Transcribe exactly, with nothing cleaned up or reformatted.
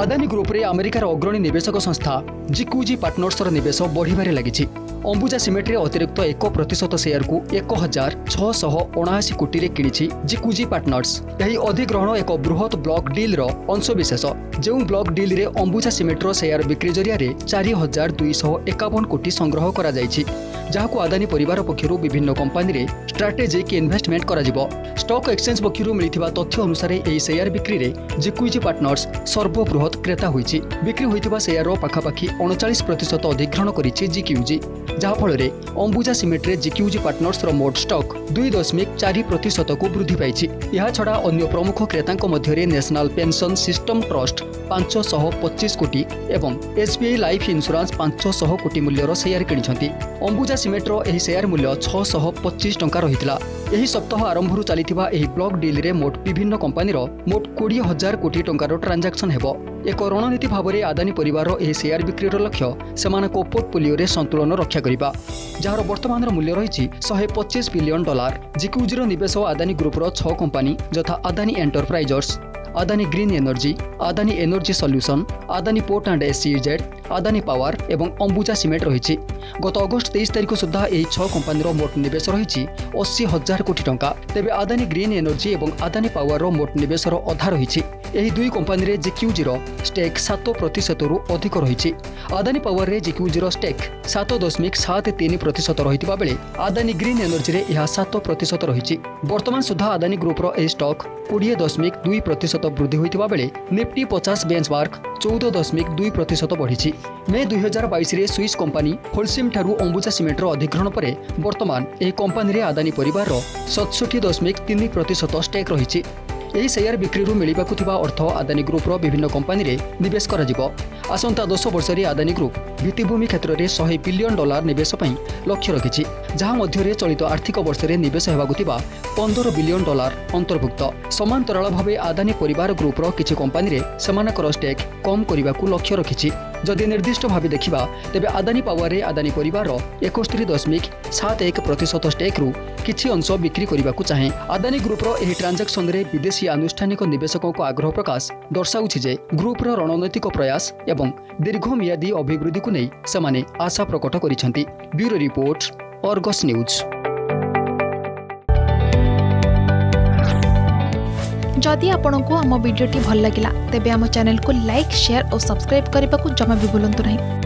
Adani group रे अमेरिकार अग्रणी निवेशक संस्था जीक्यूजी पार्टनर्स निवेश बढ़िबारे लागिछि। अंबुजा सीमेंट रे अतिरिक्त एक प्रतिशत शेयर को एक हजार छःशह अणाशी कोटी रे किणिछि जीक्यूजी पार्टनर्स। यही अधिग्रहण एक बृहत ब्लॉक डील रो अंशविशेष, जो ब्लॉक डील रे अंबुजा सीमेंट रो शेयर बिक्री जरिया रे चार हजार दुईश एकावन कोटी संग्रह करा जायछि, जहाको अदानी परिवार पक्षरु विभिन्न कंपनी रे स्ट्रैटेजिक इन्वेस्टमेंट करा जिवो। स्टॉक एक्सचेंज पक्षरु मिलिथिबा तथ्य अनुसार एही शेयर बिक्री रे जीक्यूजी पार्टनर्स सर्वबृहत क्रेता होईछि। बिक्री होइथिबा शेयर रो पाखापाखि उनचालीस प्रतिशत अधिग्रहण करिछि जीक्यूजी, जहा फल अंबुजा सीमेंट रे जीक्यूजी पार्टनर्स रो मोट स्टॉक दुई दशमिक चार प्रतिशत को वृद्धि पाइछि। यह छड़ा अन्य प्रमुख क्रेतांक मध्यरे नेशनल पेंशन सिस्टम ट्रस्ट पांच सौ पच्चीस कोटी एवं एसबीआई लाइफ इंश्योरेंस पांच सौ कोटी मूल्यर शेयर किनिछंती। अंबुजा सीमेंट रो एही शेयर मूल्य छह सौ पच्चीस टंका रहितला। एही सप्ताह आरंभरू चलिथिबा एही ब्लॉक डील रे मोट विभिन्न कंपनी रो मोट बीस हजार कोटी टंकार ट्रांजैक्शन हेबो। एक रणनीति भाव में आदानी परिवार एही शेयर बिक्रीर लक्ष्य सेमानको पोर्टफोलियो रे संतुलन रक्षा करिबा, जार वर्तमान मूल्य रही एक सौ पच्चीस बिलियन डॉलर। जीक्यूजी निवेश आदानी ग्रुप रो छह कंपनी यथा Adani enterprises, Adani green energy, Adani energy solution, Adani port and SEZ, Adani power एवं अंबुजा सीमेंट रही। गत अगस्त तेईस तारिख सुधा यह छह कंपनी मोट निवेश रही अस्सी हजार कोटी टंका। तेबे आदानी ग्रीन एनर्जी एवं आदानी पावर मोट निवेश अधा रही। यही दुई कंपनी रे जीक्यूजी रो स्टेक सात प्रतिशत रु अधिक रही। आदानी पावर रे जीक्यूजी रो स्टेक सात दशमिक सात तीन प्रतिशत रही बेले आदानी ग्रीन एनर्जी रे यह सात प्रतिशत रही। वर्तमान सुधा आदानी ग्रुप रो स्टॉक कोड़े दशमिक दुई प्रतिशत वृद्धि होता बेले निफ्टी पचास बेंचमार्क चौदह दशमिक दुई प्रतिशत बढ़ी। मे दुई हजार बैश स्विस कंपनी होलसिम ठारू अंबुजा सीमेंट अधिग्रहण पर वर्तमान यह कंपनी रे आदानी परिवार सतसठी दशमिक तीन प्रतिशत स्टेक रही। यही शेयर बिक्री मिलवाक अर्थ आदानी ग्रुप रो विभिन्न कंपनी रे निवेश करा जिवो। आसंता दस वर्ष रे आदानी ग्रुप भित्तिभूमि क्षेत्र में सौ बिलियन डॉलर निवेश पई लक्ष्य रखिछि, जहां मध्य चलित आर्थिक वर्ष रे निवेश हेबाकु थिबा पंद्रह बिलियन डॉलर अंतर्भुक्त। समांतराल भावे आदानी परिवार ग्रुप रो किछि कंपनी रे सेमानकर स्टेक कम करबाकू लक्ष्य रखिछि। जदि निर्दिष्ट भाव देखा तेबे आदानी पावर रे आदानी परिवार इकहत्तर दशमिक सात एक प्रतिशत स्टेक रु किछि अंश बिक्री करबाकू चाहे। आदानी ग्रुप रो एही ट्रांजैक्शन रे विदेशी आनुष्ठानिक निवेशकों को आग्रह प्रकाश दर्शाउछि जे ग्रुप रो रणनीतिक प्रयास एवं दीर्घमियादी अभिवृद्धि को नहीं सेमाने आशा प्रकट करिसेंती। Bureau report, Argus news. जदि आपंक आम भिडी भल लगा तेब आम चैनल को लाइक, शेयर और सब्सक्राइब करने को जमा भी भूलु नहीं।